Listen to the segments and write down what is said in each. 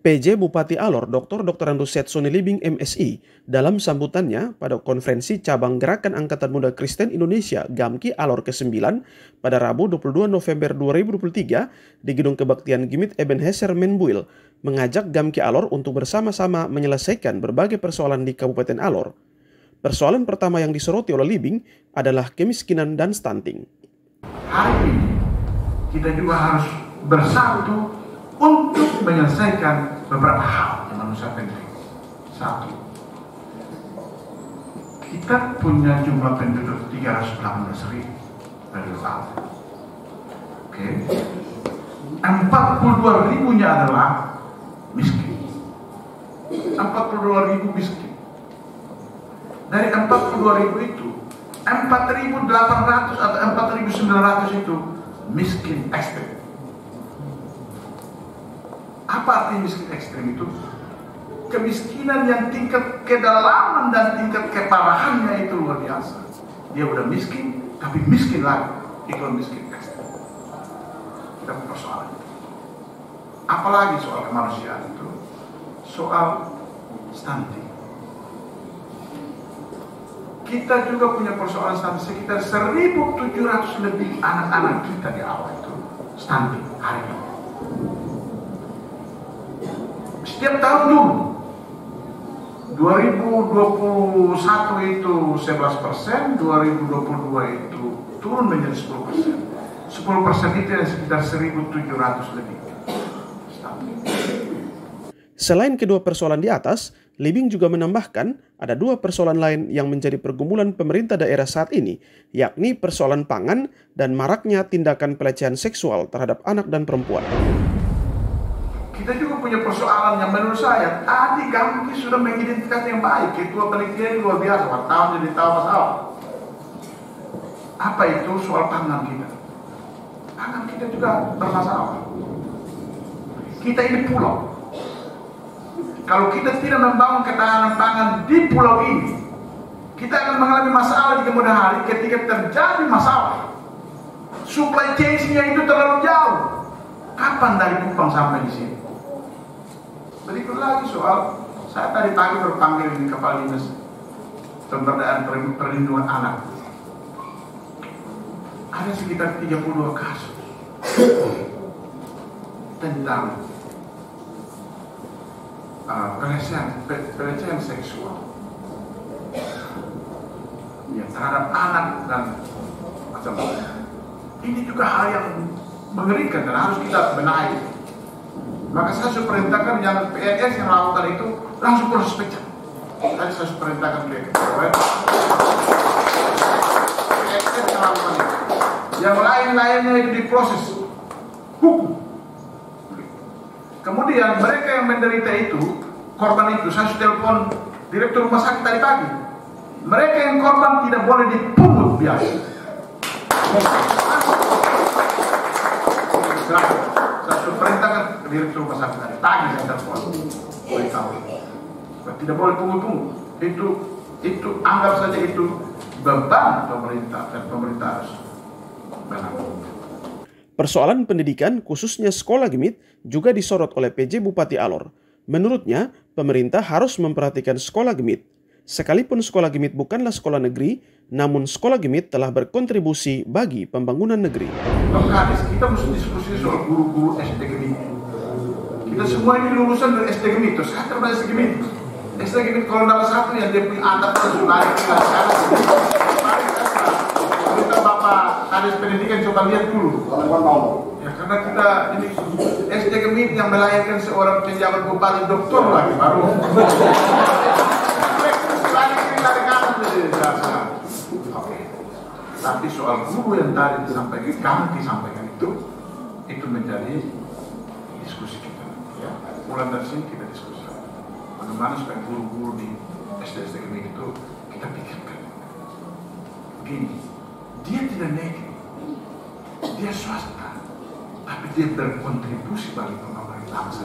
PJ Bupati Alor, Dr. Anduset Soni Libing MSI, dalam sambutannya pada konferensi cabang Gerakan Angkatan Muda Kristen Indonesia GAMKI Alor ke-9 pada Rabu 22 November 2023 di Gedung Kebaktian Gimit Ebenezer Menbuil, mengajak GAMKI Alor untuk bersama-sama menyelesaikan berbagai persoalan di Kabupaten Alor. Persoalan pertama yang disoroti oleh Libing adalah kemiskinan dan stunting. Hari ini kita juga harus bersatu untuk menyelesaikan beberapa hal yang menurut saya penting. Satu, kita punya jumlah penduduk 318.000 dari luar. Oke, 42.000-nya adalah miskin. 42.000 miskin. Dari 42.000 itu, 4.800 atau 4.900 itu miskin ekstrim. Apa arti miskin ekstrim itu? Kemiskinan yang tingkat kedalaman dan tingkat keparahannya itu luar biasa. Dia udah miskin, tapi miskin lagi. Itu miskin ekstrim. Kita persoalan. Apalagi soal kemanusiaan itu? Soal stunting. Kita juga punya persoalan stunting. Sekitar 1.700 lebih anak-anak kita di awal itu stunting hari ini. Setiap tahun dulu 2021 itu 11%, 2022 itu turun menjadi 10%. 10% itu yang sekitar 1.700 lebih. Selain kedua persoalan di atas, Libing juga menambahkan ada dua persoalan lain yang menjadi pergumulan pemerintah daerah saat ini, yakni persoalan pangan dan maraknya tindakan pelecehan seksual terhadap anak dan perempuan. Kita juga punya persoalan yang menurut saya tadi GAMKI sudah mengidentifikasi yang baik. Ketua penelitian luar biasa, wartawan jadi tahu masalah. Apa itu soal pangan kita? Pangan kita juga bermasalah. Kita ini pulau. Kalau kita tidak membangun ketahanan pangan di pulau ini, kita akan mengalami masalah di kemudian hari ketika terjadi masalah. Supply chain-nya itu terlalu jauh. Kapan dari Kupang sampai di sini? Berikut lagi soal, saya tadi pagi berpanggil di Kepala Dinas Pemberdayaan Perlindungan Anak. Ada sekitar 32 kasus tentang pelecehan seksual ya, terhadap anak dan macam-macam. Ini juga hal yang mengerikan dan harus kita benahi. Maka saya sudah perintahkan yang PNS yang melakukan itu langsung proses pecah. Tadi saya sudah perintahkan ke PNS yang melakukan itu. Yang lain-lainnya itu diproses hukum. Kemudian mereka yang menderita itu, korban itu, saya sudah telepon direktur rumah sakit tadi pagi. Mereka yang korban tidak boleh dipungut biaya. Saya sudah perintahkan ke direktur rumah sakit tadi pagi, saya telepon. Beritahu, tidak boleh pungut-pungut. Itu anggap saja itu beban pemerintah dan pemerintah harus menanggung. Persoalan pendidikan khususnya sekolah Gimit juga disorot oleh PJ Bupati Alor. Menurutnya, pemerintah harus memperhatikan sekolah Gimit. Sekalipun sekolah Gimit bukanlah sekolah negeri, namun sekolah Gimit telah berkontribusi bagi pembangunan negeri. Bang Kadis, kita mesti diskusi soal guru-guru SD Gimit. Kita semua ini lulusan dari SD Gimit, terus saya terbaik SD Gimit. SD Gimit kalau nomor satu yang dia punya anak itu lain kita Bapak Kadis Pendidikan coba lihat dulu. Ya karena kita ini SD Gimit yang melahirkan seorang penjabat bupati doktor lagi baru. Oke. Tapi soal guru yang tadi disampaikan, kami disampaikan itu menjadi diskusi kita. Ya. Mulai dari sini kita diskusi. Bagaimana supaya guru-guru di SD Gimit itu kita pikirkan. Begini, dia tidak negeri, dia swasta, tapi dia berkontribusi bagi pembangunan bangsa.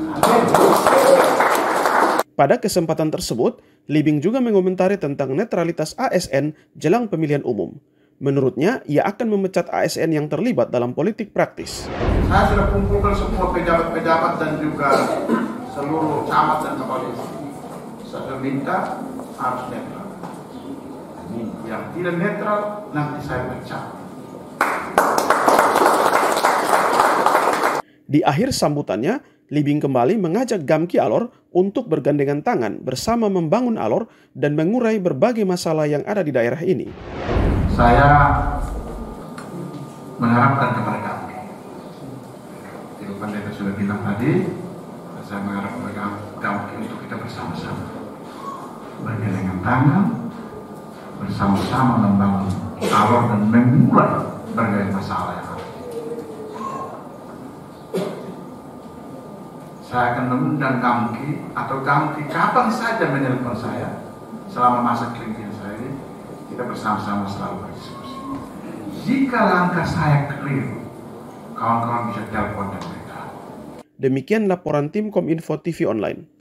Pada kesempatan tersebut, Libing juga mengomentari tentang netralitas ASN jelang pemilihan umum. Menurutnya, ia akan memecat ASN yang terlibat dalam politik praktis. Saya sudah kumpulkan semua pejabat-pejabat dan juga seluruh camat dan kepolisian. Saya minta harus netral. Yang tidak netral nanti saya pecat. Di akhir sambutannya, Libing kembali mengajak Gamki Alor untuk bergandengan tangan bersama membangun Alor dan mengurai berbagai masalah yang ada di daerah ini. Saya mengharapkan kepada Gamki. Ibu Pendeta sudah bilang tadi, saya mengharap kepada Gamki untuk kita bersama-sama bergandengan tangan, bersama-sama membangun Alor dan memulai berbagai masalah yang ada. Saya akan mengundang Gamki atau Gamki kapan saja menelpon saya selama masa kepemimpinan saya ini, kita bersama-sama selalu berdiskusi. Jika langkah saya keliru, kawan-kawan bisa telepon dan beritahu. Demikian laporan tim Kominfo TV Online.